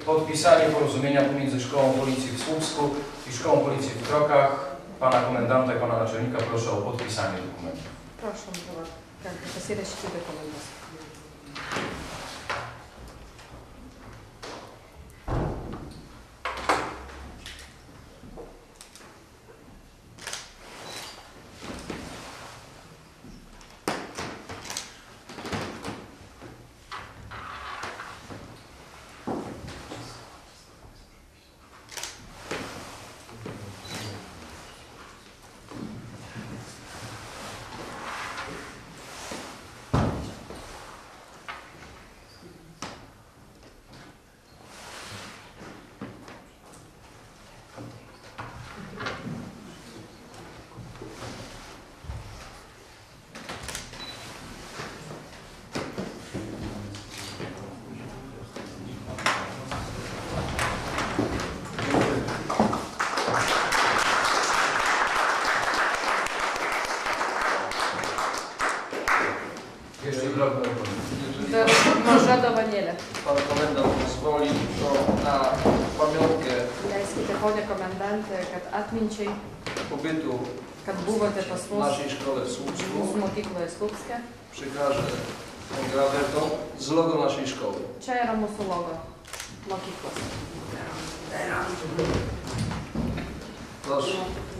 podpisanie porozumienia pomiędzy Szkołą Policji w Słupsku i Szkołą Policji w Krokach. Pana komendanta i pana naczelnika proszę o podpisanie dokumentu. Proszę, посерящий документ. Może do Waniele. Pan komendant pozwoli, to na pamiątkę pobytu w naszej szkole w Słupsku przekażę tę grawetą z logo naszej szkoły. Proszę.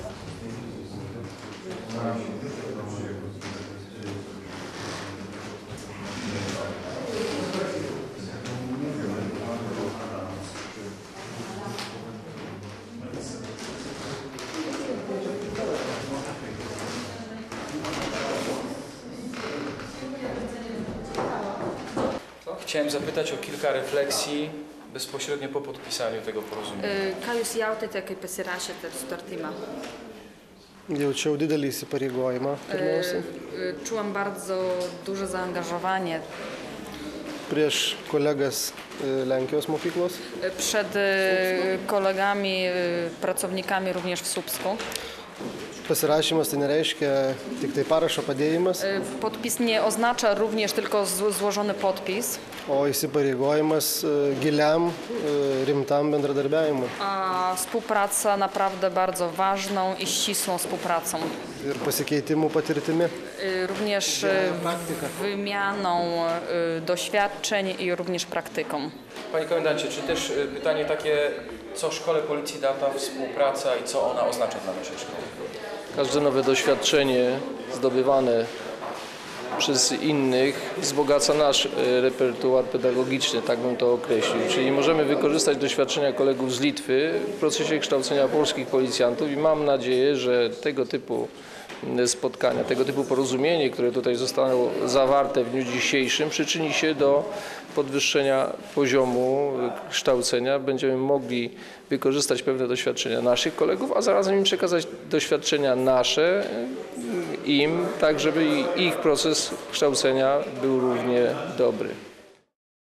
Chciałem zapytać o kilka refleksji bezpośrednio po podpisaniu tego porozumienia. Ką jūs jautėte, kai pasirašėte sutartimą? Jaučiau didelį įsipareigojimą pirmiausia. Czułam bardzo duże zaangażowanie Prieš kolegas Lenkijos mokyklos. przed kolegami, pracownikami również w Słupsku. Pasirašymas tai nereiškia tik tai parašo padėjimas, Podpis nie oznacza również tylko złożony podpis, o įsipareigojimas giliam, rimtam bendradarbiavimui. a współpraca naprawdę bardzo ważną i ścisłą współpracą. Ir pasikeitimų patirtimi. Również wymianą doświadczeń i również praktyką. Panie komendancie, czy też pytanie takie, co Szkole Policji da ta współpraca i co ona oznacza dla naszej szkoły? Każde nowe doświadczenie zdobywane przez innych wzbogaca nasz repertuar pedagogiczny, tak bym to określił. Czyli możemy wykorzystać doświadczenia kolegów z Litwy w procesie kształcenia polskich policjantów i mam nadzieję, że tego typu spotkania, tego typu porozumienie, które tutaj zostało zawarte w dniu dzisiejszym, przyczyni się do podwyższenia poziomu kształcenia. Będziemy mogli wykorzystać pewne doświadczenia naszych kolegów, a zarazem im przekazać doświadczenia nasze im, tak żeby ich proces kształcenia był równie dobry.